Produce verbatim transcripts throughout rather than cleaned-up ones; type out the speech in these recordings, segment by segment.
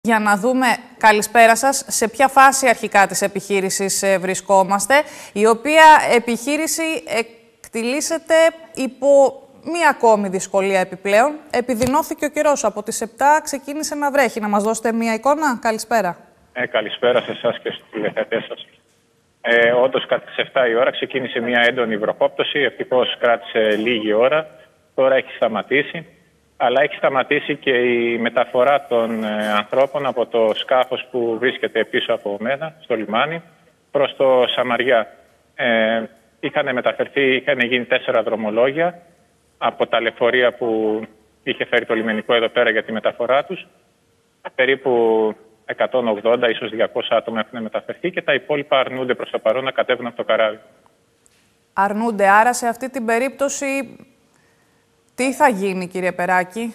Για να δούμε, καλησπέρα σας, σε ποια φάση αρχικά της επιχείρησης ε, βρισκόμαστε, η οποία επιχείρηση εκτιλήσεται υπό μία ακόμη δυσκολία επιπλέον. Επιδεινώθηκε ο καιρός, από τις επτά ξεκίνησε να βρέχει. Να μας δώσετε μία εικόνα. Καλησπέρα. Ε, καλησπέρα σε εσάς και στους τηλεθεατές σας. Ε, όντως, κατά τις επτά η ώρα ξεκίνησε μία έντονη βροχόπτωση. Ευτυχώς κράτησε λίγη ώρα. Τώρα έχει σταματήσει. Αλλά έχει σταματήσει και η μεταφορά των ε, ανθρώπων από το σκάφος που βρίσκεται πίσω από μένα, στο λιμάνι, προς το Σαμαριά. Ε, είχαν μεταφερθεί, είχαν γίνει τέσσερα δρομολόγια από τα λεωφορεία που είχε φέρει το λιμενικό εδώ πέρα για τη μεταφορά τους. Περίπου εκατόν ογδόντα, ίσως διακόσια άτομα έχουν μεταφερθεί και τα υπόλοιπα αρνούνται προς το παρόν να κατέβουν από το καράβι. Αρνούνται, άρα σε αυτή την περίπτωση τι θα γίνει, κύριε Περάκη?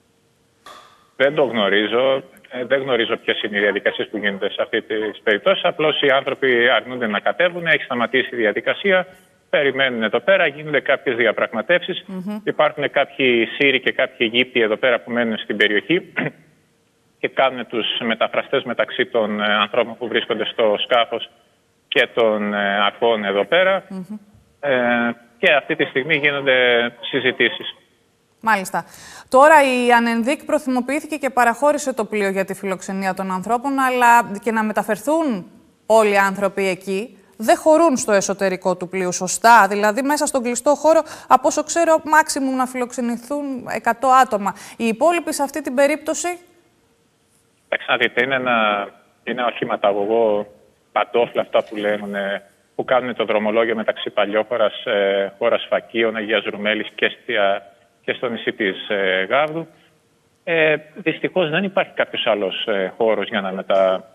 Δεν το γνωρίζω. Δεν γνωρίζω ποιες είναι οι διαδικασίες που γίνονται σε αυτή τη περίπτωση. Απλώς οι άνθρωποι αρνούνται να κατέβουν, έχει σταματήσει η διαδικασία, περιμένουν εδώ πέρα, γίνονται κάποιες διαπραγματεύσεις. Mm-hmm. Υπάρχουν κάποιοι Σύριοι και κάποιοι Αιγύπτιοι εδώ πέρα που μένουν στην περιοχή και κάνουν τους μεταφραστές μεταξύ των ανθρώπων που βρίσκονται στο σκάφος και των αρχών εδώ πέρα. Mm-hmm. Ε, και αυτή τη στιγμή γίνονται συζητήσεις. Μάλιστα. Τώρα η Ανενδίκ προθυμοποιήθηκε και παραχώρησε το πλοίο για τη φιλοξενία των ανθρώπων, αλλά και να μεταφερθούν όλοι οι άνθρωποι εκεί δεν χωρούν στο εσωτερικό του πλοίου, σωστά? Δηλαδή μέσα στον κλειστό χώρο, από όσο ξέρω, μάξιμουμ να φιλοξενηθούν εκατό άτομα. Οι υπόλοιποι σε αυτή την περίπτωση? Εντάξει, να δείτε, είναι ένα, είναι ένα οχηματαγωγό παντόφλα αυτά που λένε, που κάνουν το δρομολόγιο μεταξύ Παλιόχωρας, ε, χώρας Φακίων, Αγίας Ρουμέλης και στια, και στο νησί της ε, Γάβδου. Ε, δυστυχώς δεν υπάρχει κάποιος άλλος ε, χώρος για να, μετα...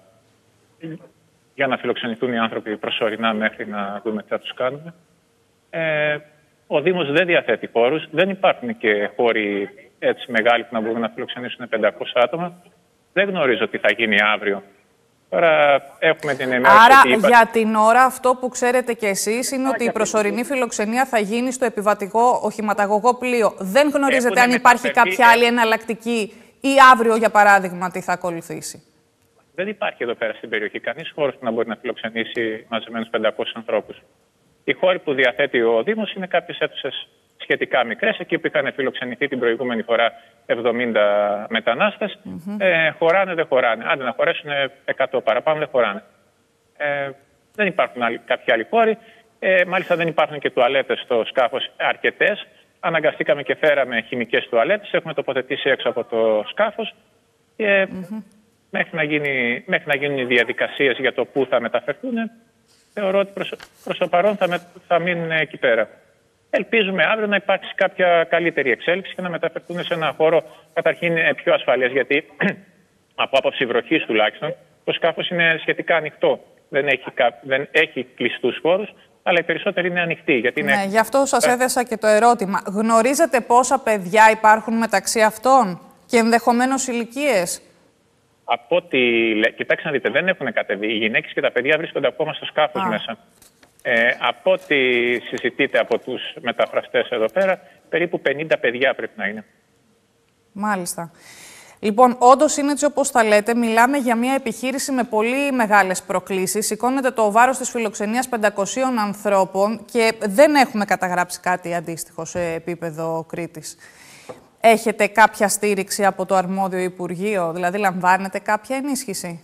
για να φιλοξενηθούν οι άνθρωποι προσωρινά μέχρι να δούμε τι θα τους κάνουμε. Ε, ο Δήμος δεν διαθέτει χώρους, δεν υπάρχουν και χώροι έτσι μεγάλοι που να μπορούν να φιλοξενήσουν πεντακόσια άτομα. Δεν γνωρίζω τι θα γίνει αύριο. Τώρα έχουμε την ενημέρωση. Άρα, ότι για την ώρα, αυτό που ξέρετε κι εσείς είναι ότι η προσωρινή φιλοξενία θα γίνει στο επιβατικό οχηματαγωγό πλοίο. Δεν γνωρίζετε αν υπάρχει κάποια άλλη εναλλακτική ή αύριο, για παράδειγμα, τι θα ακολουθήσει? Δεν υπάρχει εδώ πέρα στην περιοχή κανείς χώρος που να μπορεί να φιλοξενήσει μαζεμένους πεντακόσιους ανθρώπους. Οι χώροι που διαθέτει ο Δήμος είναι κάποιες αίθουσες σχετικά μικρές, εκεί που είχαν φιλοξενηθεί την προηγούμενη φορά εβδομήντα μετανάστες. Mm-hmm. Ε, χωράνε, δεν χωράνε. Άντε να χωρέσουν εκατό, παραπάνω δεν χωράνε. Ε, δεν υπάρχουν άλλοι, κάποιοι άλλοι χώροι. Ε, μάλιστα δεν υπάρχουν και τουαλέτες στο σκάφος αρκετές. Αναγκαστήκαμε και φέραμε χημικές τουαλέτες. Έχουμε τοποθετήσει έξω από το σκάφος. Και mm-hmm. μέχρι, να γίνει, μέχρι να γίνουν οι διαδικασίες για το πού θα μεταφερθούν, θεωρώ ότι προς, προς το παρόν θα, με, θα μείνουν εκεί πέρα. Ελπίζουμε αύριο να υπάρξει κάποια καλύτερη εξέλιξη και να μεταφερθούν σε ένα χώρο καταρχήν πιο ασφαλές, γιατί από άποψη βροχής τουλάχιστον το σκάφος είναι σχετικά ανοιχτό. Δεν έχει, δεν έχει κλειστούς χώρους, αλλά οι περισσότεροι είναι ανοιχτοί. Γιατί είναι... Ναι, γι' αυτό σας έθεσα και το ερώτημα. Γνωρίζετε πόσα παιδιά υπάρχουν μεταξύ αυτών και ενδεχομένως ηλικίες? Από ό,τι... Κοιτάξτε να δείτε, δεν έχουν κατεβεί. Οι γυναίκες και τα παιδιά βρίσκονται ακόμα στο σκάφος μέσα. Ε, από ό,τι συζητείτε από τους μεταφραστές εδώ πέρα, περίπου πενήντα παιδιά πρέπει να είναι. Μάλιστα. Λοιπόν, όντως είναι έτσι όπως τα λέτε. Μιλάμε για μια επιχείρηση με πολύ μεγάλες προκλήσεις. Σηκώνεται το βάρος της φιλοξενίας πεντακοσίων ανθρώπων και δεν έχουμε καταγράψει κάτι αντίστοιχο σε επίπεδο Κρήτης. Έχετε κάποια στήριξη από το αρμόδιο Υπουργείο, δηλαδή λαμβάνετε κάποια ενίσχυση?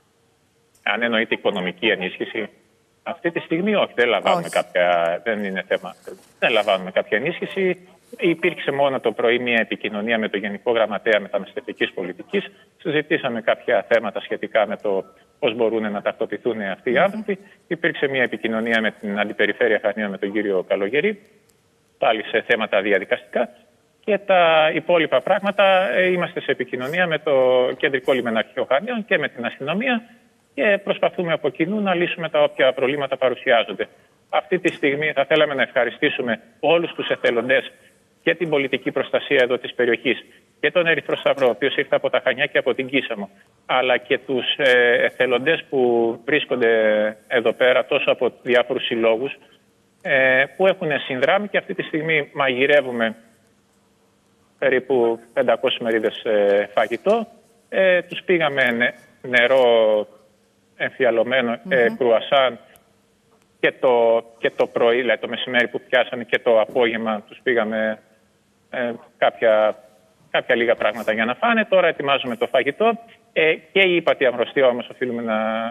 Αν εννοείται οικονομική ενίσχυση, αυτή τη στιγμή όχι, δεν λαμβάνουμε όχι. κάποια, δεν είναι θέμα, δεν λαμβάνουμε κάποια ενίσχυση. Υπήρξε μόνο το πρωί μια επικοινωνία με τον Γενικό Γραμματέα Μεταναστευτικής Πολιτικής. Συζητήσαμε κάποια θέματα σχετικά με το πώς μπορούν να ταυτοποιηθούν αυτοί οι άνθρωποι. Mm-hmm. Υπήρξε μια επικοινωνία με την Αντιπεριφέρεια Χανίων, με τον κύριο Καλογερή, πάλι σε θέματα διαδικαστικά. Και τα υπόλοιπα πράγματα είμαστε σε επικοινωνία με το Κεντρικό Λιμεναρχείο Χανίων και με την αστυνομία και προσπαθούμε από κοινού να λύσουμε τα όποια προβλήματα παρουσιάζονται. Αυτή τη στιγμή θα θέλαμε να ευχαριστήσουμε όλους τους εθελοντές και την πολιτική προστασία εδώ της περιοχής και τον Ερυθρό Σταυρό, ο οποίος ήρθε από τα Χανιά και από την Κίσαμο, αλλά και τους εθελοντές που βρίσκονται εδώ πέρα τόσο από διάφορους συλλόγους που έχουν συνδράμει και αυτή τη στιγμή μαγειρεύουμε περίπου πεντακόσιες μερίδες φαγητό Ε, τους πήγαμε ν, νερό εμφιαλωμένο, mm-hmm. ε, κρουασάν και το, και το πρωί, δηλαδή το μεσημέρι που πιάσανε και το απόγευμα τους πήγαμε ε, κάποια, κάποια λίγα πράγματα για να φάνε. Τώρα ετοιμάζουμε το φαγητό ε, και η ύπατη αμβροστία όμως οφείλουμε να,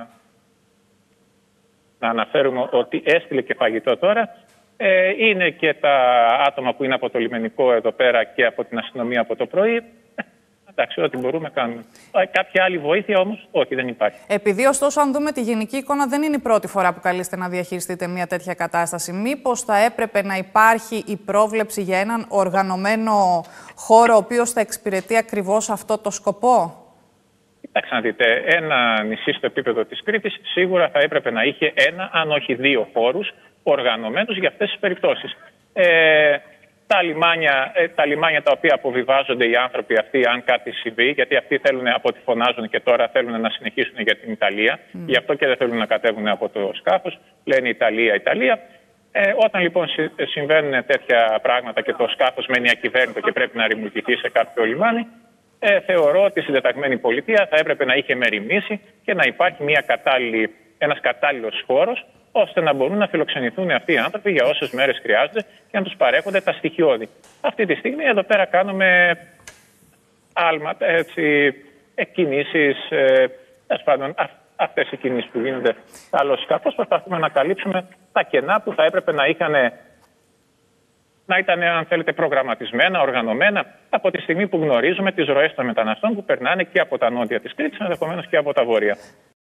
να αναφέρουμε ότι έστειλε και φαγητό τώρα. Ε, είναι και τα άτομα που είναι από το λιμενικό εδώ πέρα και από την αστυνομία από το πρωί. Εντάξει, ό,τι μπορούμε κάνουμε. Κάποια άλλη βοήθεια όμως, όχι, δεν υπάρχει. Επειδή, ωστόσο, αν δούμε τη γενική εικόνα, δεν είναι η πρώτη φορά που καλείστε να διαχειριστείτε μια τέτοια κατάσταση. Μήπως θα έπρεπε να υπάρχει η πρόβλεψη για έναν οργανωμένο χώρο, ο οποίος θα εξυπηρετεί ακριβώς αυτό το σκοπό? Κοιτάξτε να δείτε, ένα νησί στο επίπεδο της Κρήτης σίγουρα θα έπρεπε να είχε ένα, αν όχι δύο χώρους οργανωμένους για αυτές τις περιπτώσεις. Ε, Τα λιμάνια, τα λιμάνια τα οποία αποβιβάζονται οι άνθρωποι αυτοί, αν κάτι συμβεί, γιατί αυτοί θέλουν, από ό,τι φωνάζουν και τώρα, θέλουν να συνεχίσουν για την Ιταλία. Mm. Γι' αυτό και δεν θέλουν να κατέβουν από το σκάφος. Λένε Ιταλία, Ιταλία. Ε, όταν λοιπόν συμβαίνουν τέτοια πράγματα και το σκάφος μένει ακυβέρνητο και πρέπει να ρημουλκηθεί σε κάποιο λιμάνι, ε, θεωρώ ότι η συντεταγμένη πολιτεία θα έπρεπε να είχε μεριμνήσει και να υπάρχει μια κατάλληλη, ένας κατάλληλος χώρος, ώστε να μπορούν να φιλοξενηθούν αυτοί οι άνθρωποι για όσες μέρες χρειάζονται και να τους παρέχονται τα στοιχειώδη. Αυτή τη στιγμή εδώ πέρα κάνουμε άλματα, έτσι, κινήσεις, ε, πάντων, α, αυτές οι κινήσεις που γίνονται άλλο σκάφος, προσπαθούμε να καλύψουμε τα κενά που θα έπρεπε να είχαν, να ήταν, αν θέλετε, προγραμματισμένα, οργανωμένα, από τη στιγμή που γνωρίζουμε τις ροές των μεταναστών που περνάνε και από τα νότια της Κρήτης, ενδεχομένως και από τα βόρεια.